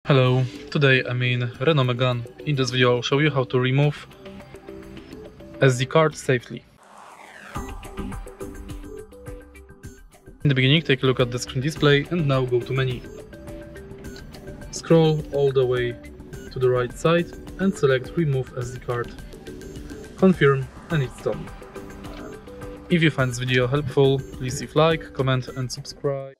Hello, today I'm in Renault Megane. In this video I'll show you how to remove SD card safely. In the beginning, take a look at the screen display and now go to menu. Scroll all the way to the right side and select Remove SD card. Confirm and it's done. If you find this video helpful, please leave a like, comment and subscribe.